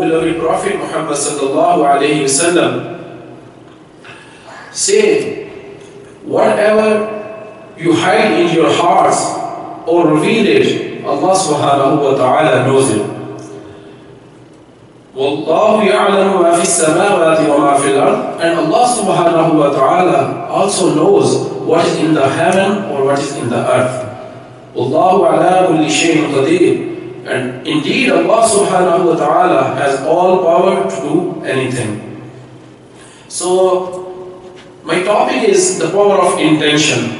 beloved Prophet Muhammad sallallahu alayhi wasallam said, whatever you hide in your hearts or reveal it, Allah subhanahu wa ta'ala knows it. وَاللَّهُ يَعْلَمُ مَا فِي السَّمَاوَاتِ وَمَا فِي الْأَرْضِ. And Allah subhanahu wa ta'ala also knows what is in the heaven or what is in the earth. وَاللَّهُ عَلَى كُلِّ شَيْءٍ قَدِيرٌ. And indeed Allah subhanahu wa ta'ala has all power to do anything. So my topic is the power of intention.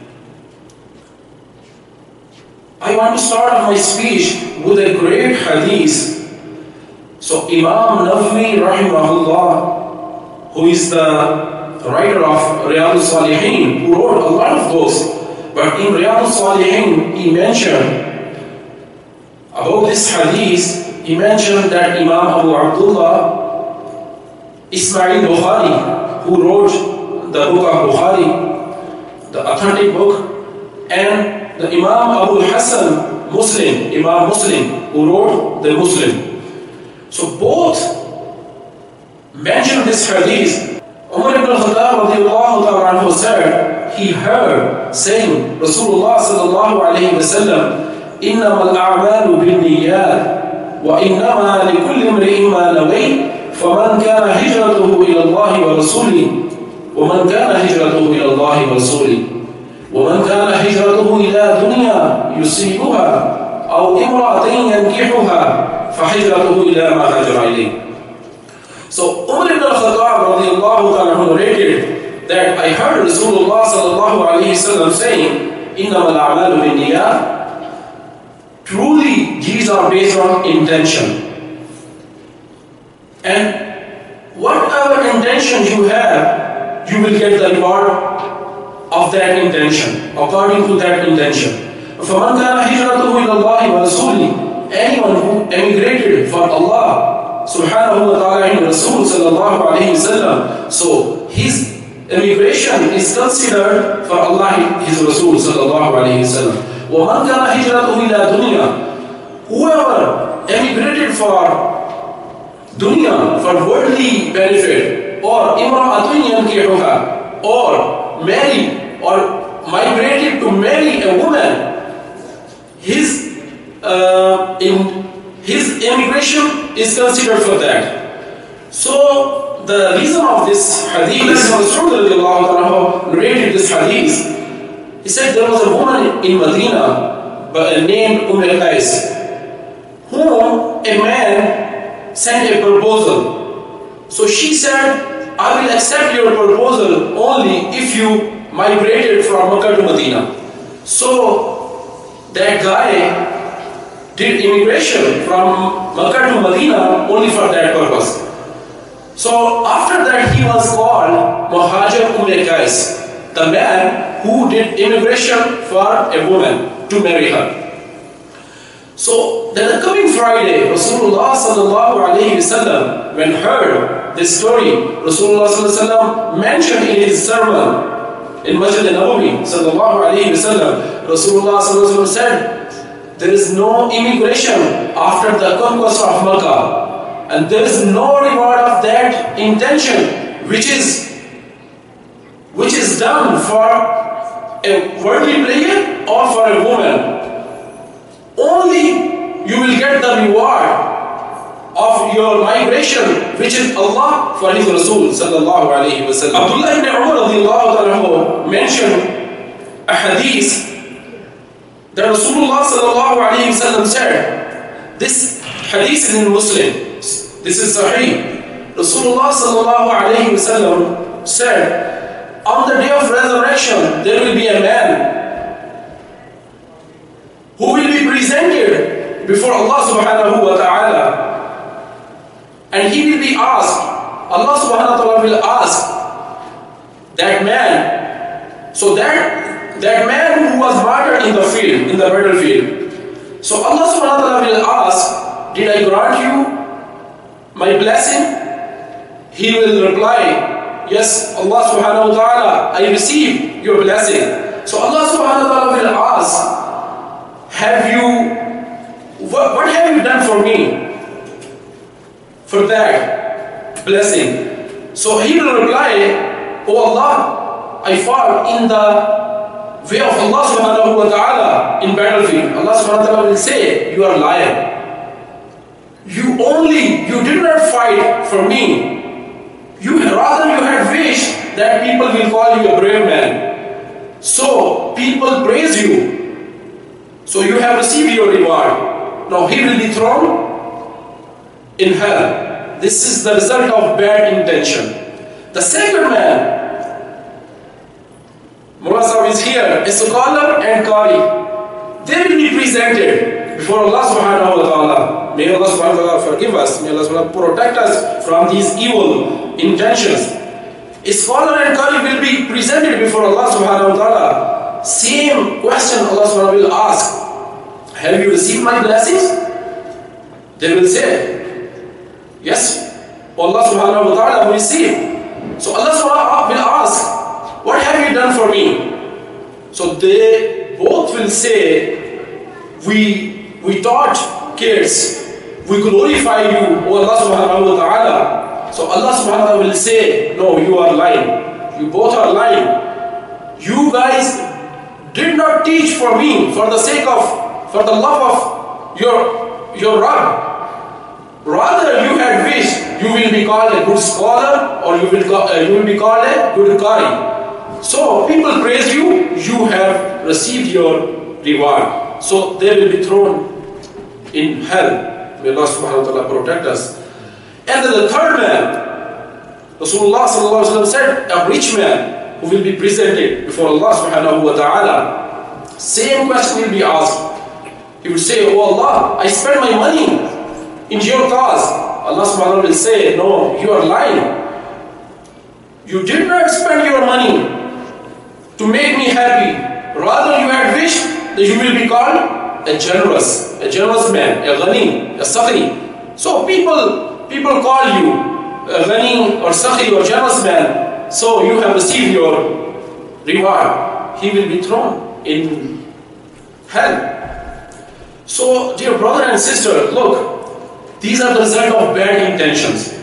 I want to start off my speech with a great hadith. So Imam Nawawi rahimahullah, who is the writer of Riyadh al-Salihin, who wrote a lot of books, but in Riyadh al-Salihin he mentioned about this hadith, he mentioned that Imam Abu Abdullah Ismail Bukhari, who wrote the book of Bukhari, the authentic book, and the Imam Abu Hassan Muslim, Imam Muslim, who wrote the Muslim. So both mention this hadith. Umar ibn al-Khattab radiyallahu ta'ala anhu said, he heard saying, Rasulullah sallallahu alayhi wa sallam, إِنَّمَا الْأَعْمَالُ بِالنِّيَّاتِ وَإِنَّمَا لِكُلِّ امْرِئٍ مَا نَوَى فَمَنْ كَانَ هِجْرَتُهُ إِلَى اللَّهِ وَرَسُولِهِ وَمَنْ كَانَ هِجْرَتُهُ إِلَى اللَّهِ وَرَسُولِهِ وَمَنْ كَانَ هِجْرَتُهُ إِلَى دُنْيَا يُصِيبُهَا أَوْ إِمْرَأَةٍ يَنْكِحُهَا فَحِجْرَتُهُ إِلَى مَا هَاجَرَ إِلَيْهِ. So Umar ibn al-Khattab radiyallahu ta'ala narrated that I heard Rasulullah sallallahu alayhi wa sallam saying, إِنَّمَا الْأَعْمَالُ بِالنِّيَّاتِ. Truly, these are based on intention. And whatever intention you have, you will get the reward of that intention, according to that intention. فَمَنْ كَانَ هِجْرَتُهُ إِلَى اللَّهِ وَرَسُولِهِ. Anyone who emigrated for Allah subhanahu wa ta'ala and Rasul sallallahu alayhi wa sallam, so his emigration is considered for Allah, his Rasul sallallahu alayhi wa sallam. وَمَنْ كَانَ هِجْرَتُهُ إِلَى دُنْيَا. Whoever emigrated for dunya, for worldly benefit, or imra'atun yankihuha, or marry, or migrated to marry a woman, his immigration is considered for that. So the reason of this hadith, Rasulullah narrated this hadith. He said there was a woman in Medina named Qais, whom a man sent a proposal. So she said, I will accept your proposal only if you migrated from Makkah to Medina. So that guy did immigration from Makkah to Medina only for that purpose. So after that he was called Muhajir Qais, the man who did immigration for a woman to marry her. So then the coming Friday, Rasulullah sallallahu alayhi wa sallam, when heard this story, Rasulullah sallallahu alayhi wa sallam mentioned in his sermon in Masjid al-Nabawi sallallahu alayhi wa sallam, Rasulullah sallallahu alayhi wa sallam said, there is no immigration after the conquest of Makkah, and there is no reward of that intention which is done for a worldly player or for a woman. Only you will get the reward of your migration, which is Allah for His Rasul sallallahu alayhi wa sallam. Abdullah ibn Umar radiyallahu ta'ala mentioned a hadith that Rasulullah sallallahu alayhi wa sallam said. This hadith is in Muslim. This is Sahih. Rasulullah sallallahu alayhi wa sallam said, on the day of resurrection, there will be a man who will be presented before Allah subhanahu wa ta'ala, and he will be asked, Allah subhanahu wa ta'ala will ask that man, so that man who was martyred in the field, in the battlefield, so Allah subhanahu wa ta'ala will ask, did I grant you my blessing? He will reply, yes, Allah subhanahu wa ta'ala, I received your blessing. So Allah subhanahu wa ta'ala will ask, what have you done for me? for that blessing. So he will reply, "Oh Allah, I fought in the way of Allah subhanahu wa ta'ala in battlefield." Allah subhanahu wa ta'ala will say, "You are a liar. You did not fight for me. Rather you had wished that people will call you a brave man. So people praise you. So you have received your reward. Now he will be thrown in hell." This is the result of bad intention. The second man, Mullah Sahib is here, a scholar and Qari. They will be presented before Allah subhanahu wa ta'ala. May Allah subhanahu wa ta'ala forgive us. May Allah subhanahu wa ta'ala protect us from these evil intentions. A scholar and Qari will be presented before Allah subhanahu wa ta'ala. Same question Allah subhanahu wa ta'ala will ask. Have you received my blessings? They will say, yes. Allah subhanahu wa ta'ala will receive. So Allah subhanahu wa ta'ala will ask, what have you done for me? So they both will say, we taught kids, we glorify you, O Allah subhanahu wa ta'ala. So Allah subhanahu wa ta'ala will say, no, you are lying. You both are lying. You guys did not teach for me for the love of your Rabb. Rather you had wished you will be called a good scholar or you will be called a good Qari. So people praise you, you have received your reward. So they will be thrown in hell. May Allah subhanahu wa ta'ala protect us. And then the third man, Rasulullah sallallahu alaihi wasallam said, a rich man who will be presented before Allah subhanahu wa ta'ala. Same question will be asked. He will say, "Oh Allah, I spent my money in your cause." Allah subhanahu wa ta'ala will say, "No, you are lying. You did not spend your money to make me happy. Rather you had wished that you will be called a generous man, a ghani, a sakhi." So people call you a ghani or sakhi or generous man. So you have received your reward. He will be thrown in hell. So dear brother and sister, look, these are the result of bad intentions.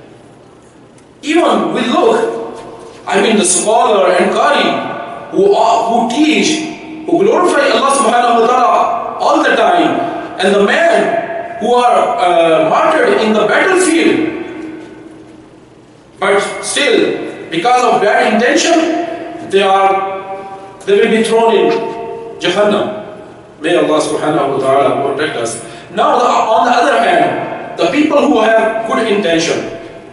Even we look, the scholar and Qari who teach, who glorify Allah subhanahu wa ta'ala all the time, and the men who are martyred in the battlefield, but still, because of bad intention, they will be thrown in Jahannam. May Allah subhanahu wa ta'ala protect us. Now on the other hand, the people who have good intention,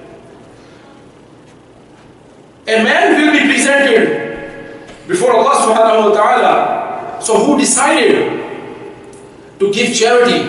a man will be presented before Allah subhanahu wa ta'ala. So who decided to give charity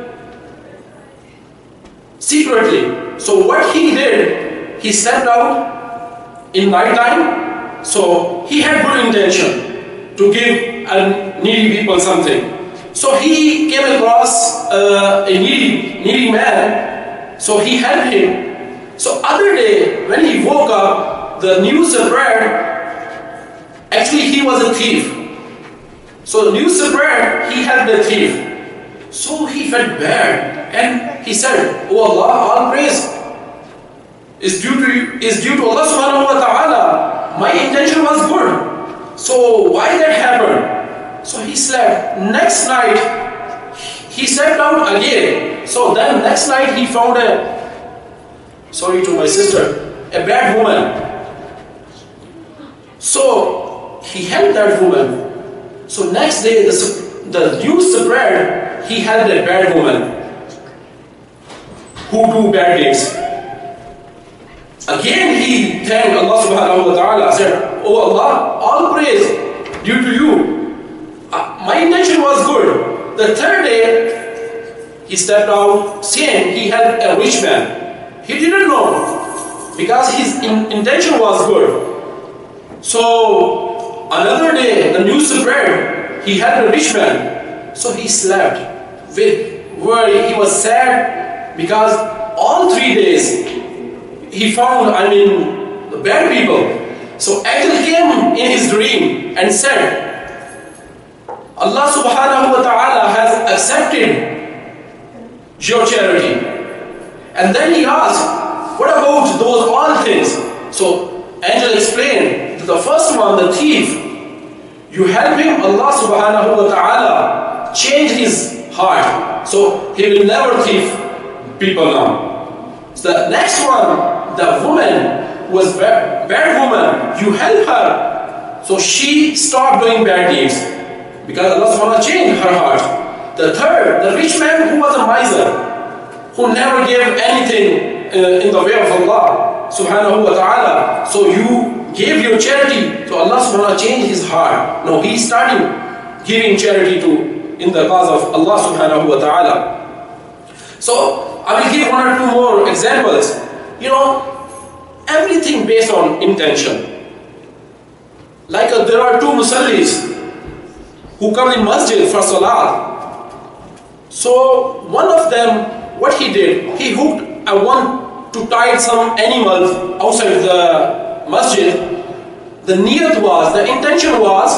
secretly? So what he did, he stepped out in night time. So he had good intention to give needy people something. So he came across a needy man. So he helped him. So other day when he woke up, the news spread. Actually, he was a thief. So the news spread, he helped the thief. So he felt bad and he said, "Oh Allah, all praise is due to Allah subhanahu wa ta'ala. My intention was good. So why that happened?" So he slept. Next night, he slept out again. So then next night he found a bad woman. So he helped that woman. So next day the news spread, he helped a bad woman who do bad deeds. Again he thanked Allah subhanahu wa ta'ala, said, "Oh Allah, all praise due to you. My intention was good." The third day, he stepped out, saying he helped a rich man. He didn't know because his intention was good. So another day, the news spread, he helped a rich man. So he slept where he was sad because all 3 days he found, the bad people. So angel came in his dream and said, "Allah subhanahu wa ta'ala has accepted your charity And then he asked, what about those all things? So angel explained that the first one, the thief, you help him, Allah subhanahu wa ta'ala change his heart. So he will never thief people now. So the next one, the woman was bad woman, you help her. So she stopped doing bad deeds because Allah subhanahu wa ta'ala changed her heart. The third, the rich man who was a miser, who never gave anything in the way of Allah subhanahu wa ta'ala. So you gave your charity, so Allah subhanahu wa ta'ala changed his heart. Now he started giving charity in the cause of Allah subhanahu wa ta'ala. So I will give one or two more examples. You know, everything based on intention. Like there are two musallis who come in masjid for salat. So one of them, what he did, he hooked one to tie some animals outside the masjid. The niyat was, the intention was,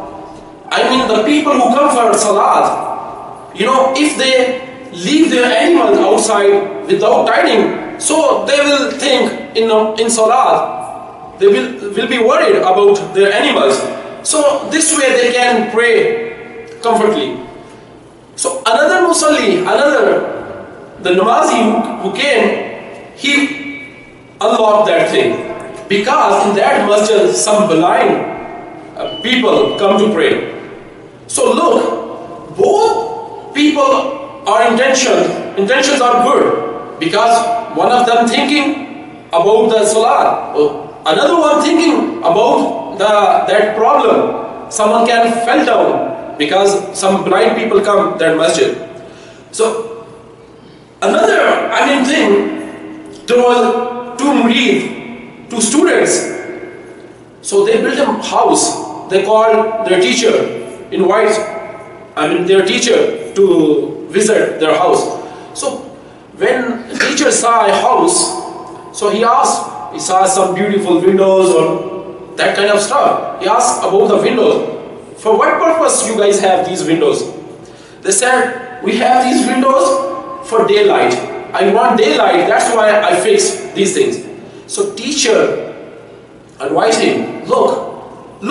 the people who come for salat, you know, if they leave their animals outside without tying, so they will think in salat, they will be worried about their animals. So this way they can pray comfortably. So another musalli, the namazi who came, he unlocked that thing. Because in that masjid, some blind people come to pray. So look, both people are intentions are good. Because one of them thinking about the salat, another one thinking about that problem. Someone can fall down because some blind people come that masjid. So another thing, there was two murid, two students. So they built a house. They called their teacher, invite their teacher to visit their house. So when the teacher saw a house, so he saw some beautiful windows or that kind of stuff. He asked about the windows. For what purpose you guys have these windows? They said, we have these windows for daylight. I want daylight, that's why I fix these things. So teacher advised him, look,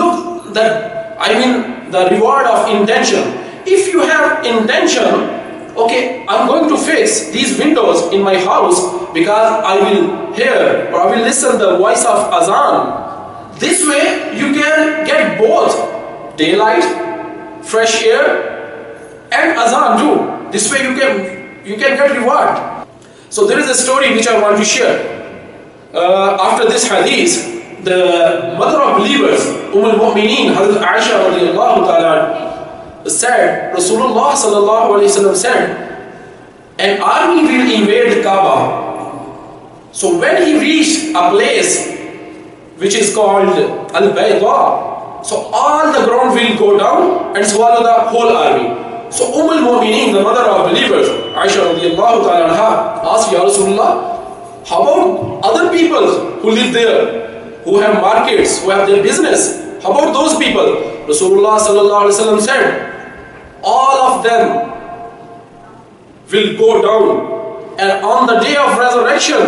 the reward of intention. If you have intention, okay, I'm going to fix these windows in my house because I will hear or I will listen the voice of azan. This way you can get both daylight, fresh air and azan too. This way you can get reward. So there is a story which I want to share. After this hadith, the mother of believers, al-Mu'mineen, Hazrat Aisha radiallahu ta'ala, said, Rasulullah sallallahu alayhi wa sallam said, an army will invade Kaaba. So when he reached a place which is called Al-Bayda, so all the ground will go down and swallow the whole army. So al-Mu'mineen, the mother of believers, Aisha radiallahu ta'ala, asked, Ya Rasulullah, how about other people who live there, who have markets, who have their business? How about those people? Rasulullah sallallahu alaihi wasallam said, all of them will go down, and on the day of resurrection,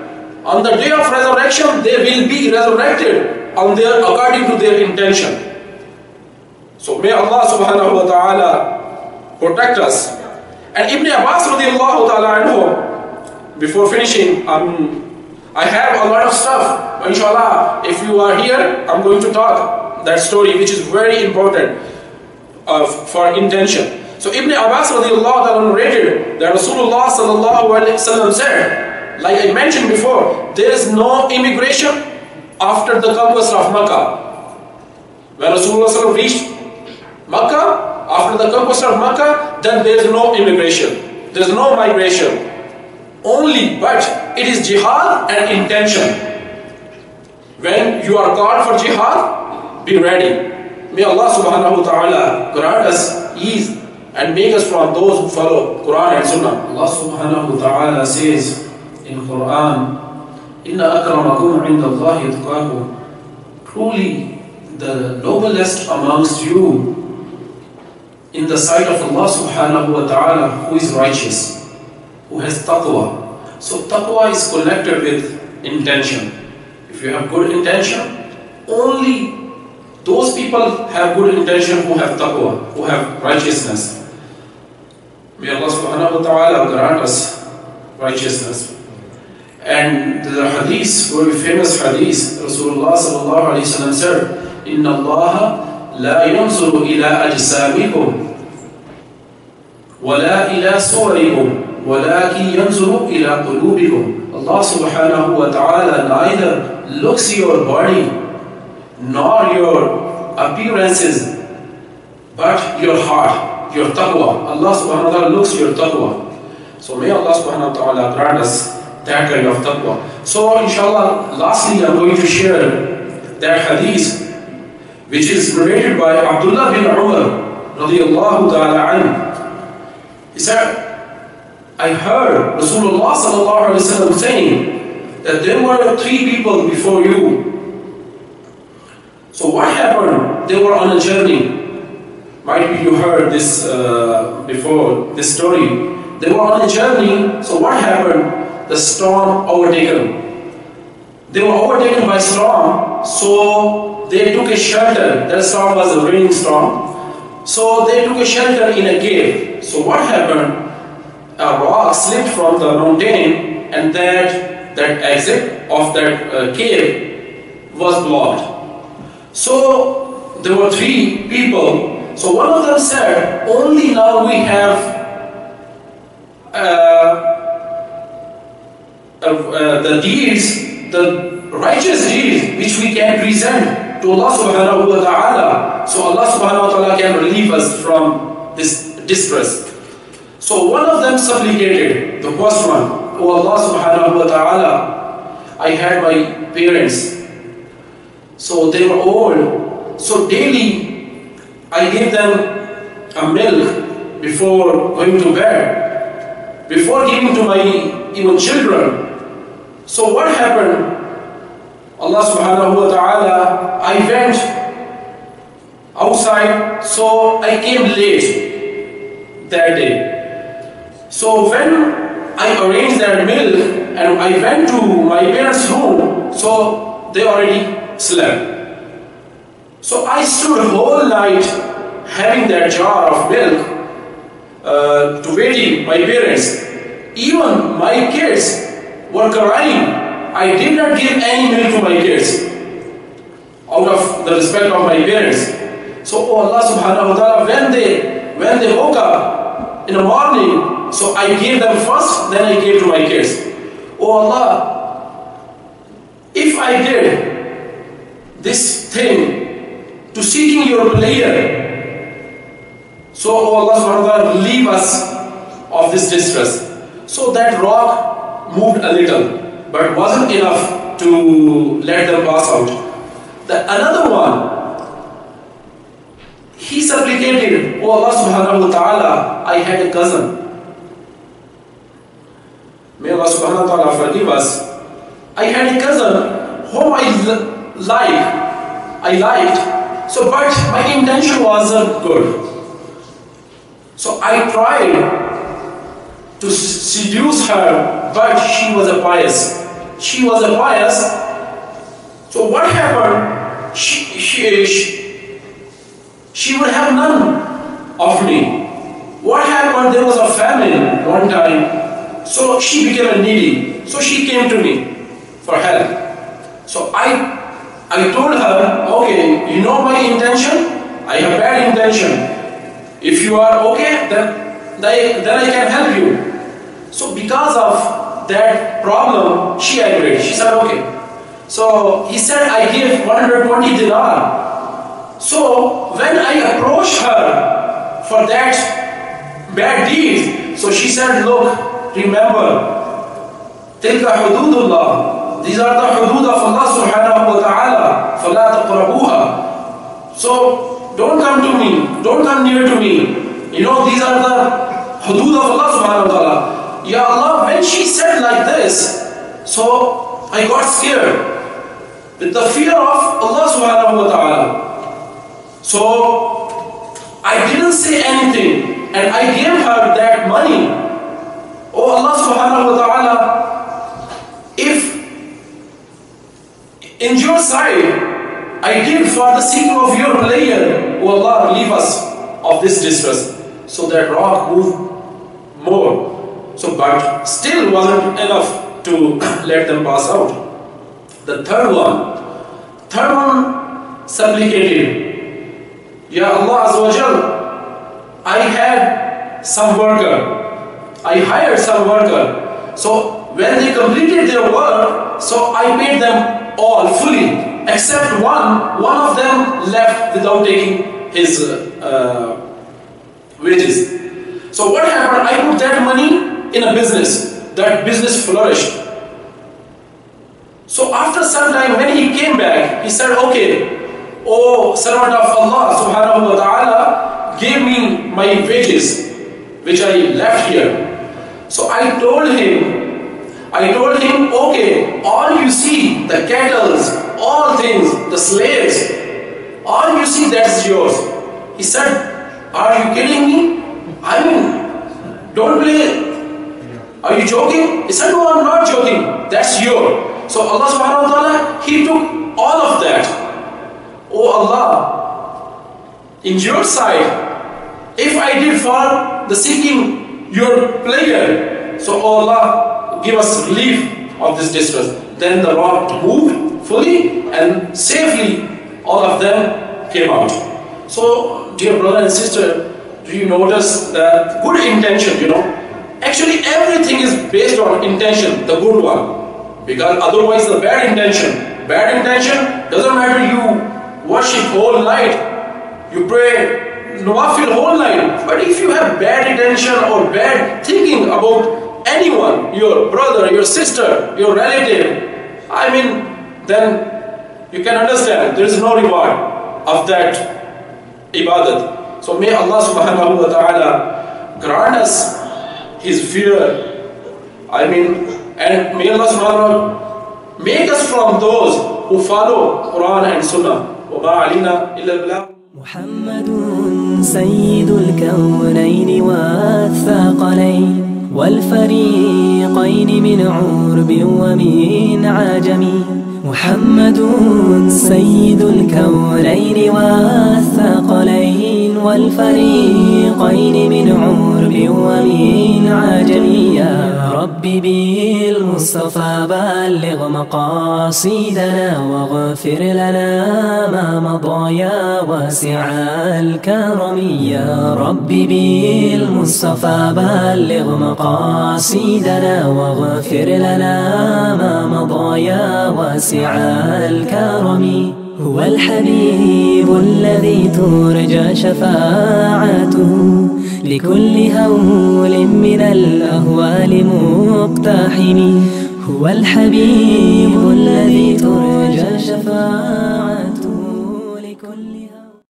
they will be resurrected according to their intention. So may Allah subhanahu wa ta'ala protect us. And Ibn Abbas radiallahu ta'ala anhu, before finishing, I have a lot of stuff. Inshallah, if you are here, I'm going to talk that story, which is very important for intention. So Ibn Abbas radiallahu ta'ala narrated that Rasulullah sallallahu alaihi wasallam said, like I mentioned before, there is no immigration after the conquest of Makkah. When Rasulullah sallallahu reached Makkah, after the conquest of Makkah, then there is no immigration, there is no migration. Only, but it is jihad and intention. When you are called for jihad, be ready. May Allah subhanahu wa ta'ala grant us ease and make us from those who follow Quran and Sunnah. Allah subhanahu wa ta'ala says in Quran, Inna akramakum inda Allahi atqakum. Truly, the noblest amongst you in the sight of Allah subhanahu wa ta'ala, who is righteous, who has taqwa. So taqwa is connected with intention. If you have good intention, only those people have good intention who have taqwa, who have righteousness. May Allah subhanahu wa ta'ala grant us righteousness. And the hadith, very famous hadith, Rasulullah sallallahu alayhi wa sallam said, إِنَّ اللَّهَ لَا يَنْظُرُ إِلَىٰ أَجْسَامِكُمْ وَلَا إِلَىٰ صُوَرِكُمْ وَلَكِنْ يَنْظُرُ إِلَىٰ قُلُوبِكُمْ. Allah subhanahu wa ta'ala neither looks your body nor your appearances, but your heart, your taqwa. Allah subhanahu wa ta'ala looks your taqwa. So may Allah subhanahu wa ta'ala grant us that kind of taqwa. So inshallah, lastly I'm going to share that hadith which is narrated by Abdullah bin Umar radiyallahu ta'ala anhu. He said, I heard Rasulullah sallallahu alayhi wa sallam saying that there were 3 people before you. So what happened? They were on a journey. Might be you heard this before, this story. They were on a journey, so what happened? The storm overtaken. They were overtaken by storm, so they took a shelter. That storm was a raining storm. So they took a shelter in a cave. So what happened? A rock slipped from the mountain, and that exit of that cave was blocked. So there were 3 people. So one of them said, only now we have the deeds, the righteous deeds which we can present to Allah subhanahu wa ta'ala. So Allah subhanahu wa ta'ala can relieve us from this distress. So one of them supplicated, the first one, oh Allah subhanahu wa ta'ala, I had my parents. So they were old. So daily I gave them a milk before going to bed, before giving to my even children. So what happened? Allah subhanahu wa ta'ala, I went outside, so I came late that day. So when I arranged that milk and I went to my parents' room, so they already slept. So I stood whole night having that jar of milk to waiting my parents. Even my kids were crying. I did not give any milk to my kids out of the respect of my parents. So oh Allah subhanahu wa ta'ala, when they woke up in the morning, so I gave them first, then I gave to my kids. Oh Allah, if I did this thing to seeking your pleasure, so oh Allah subhanahu wa ta'ala, relieve us of this distress. So that rock moved a little, but wasn't enough to let them pass out. Another one, he supplicated, oh Allah subhanahu wa ta'ala, I had a cousin. May Allah subhanahu wa ta'ala forgive us. I had a cousin whom I liked, so but my intention wasn't good. So I tried to seduce her, but she was a pious. So what happened? She would have none of me. What happened? There was a famine one time, so she became needy. So she came to me for help. So I told her, okay, you know my intention? I have bad intention. If you are okay, then I can help you. So because of that problem, she agreed. She said, okay. So he said, I give 120 dinar. So when I approached her for that bad deed, so she said, look, remember, تلك حدود الله. These are the hudud of Allah subhanahu wa ta'ala. فَلَا تَقْرَبُوهَا. So don't come to me, don't come near to me. You know, these are the hudud of Allah subhanahu wa ta'ala. Ya Allah, when she said like this, so I got scared with the fear of Allah subhanahu wa ta'ala. So I didn't say anything and I gave her that money. Oh Allah subhanahu wa ta'ala, in your side, I did for the seeking of your pleasure. O Allah, relieve us of this distress. So that rock moved more. So, but still wasn't enough to let them pass out. The third one supplicated, Ya Allah Azza wa Jal, I had some worker, I hired some worker. So when they completed their work, so I paid them all fully. Except one of them left without taking his wages. So what happened? I put that money in a business. That business flourished. So after some time, when he came back, he said, okay, oh servant of Allah subhanahu wa ta'ala, give me my wages, which I left here. So I told him, okay, all you see, the cattle, all things, the slaves, all you see, that's yours. He said, are you kidding me? I mean, don't play. Are you joking? He said, no, I'm not joking. That's yours. So Allah subhanahu wa ta'ala, He took all of that. Oh Allah, in your sight, if I did for the seeking your pleasure, so oh Allah, give us relief of this distress. Then the rock moved fully and safely, all of them came out. So, dear brother and sister, do you notice that good intention, actually everything is based on intention, the good one. Because otherwise the bad intention doesn't matter, you worship whole night, you pray nawafil whole night, but if you have bad intention or bad thinking about anyone, your brother, your sister, your relative, I mean, then you can understand there is no reward of that ibadat. So may Allah subhanahu wa ta'ala grant us His fear, and may Allah subhanahu wa ta'ala make us from those who follow Quran and Sunnah. وَمَا عَلِينَا إِلَّا الْبَلَاغُ. محمد سيد الكونين والثقلين والفريقين من عرب ومن عجم. محمد سيد الكونين والثقلين والفريقين من عرب ومن عجم. يا ربي بالمصطفى بلغ مقاصدنا واغفر لنا ما مضى يا واسع الكرم. يا ربي بالمصطفى بلغ مقاصدنا واغفر لنا ما مضى يا واسع الكرم. هو الحبيب الذي ترجى شفاعته لكل هول من الأهوال مقتحم. هو الحبيب الذي ترجى شفاعته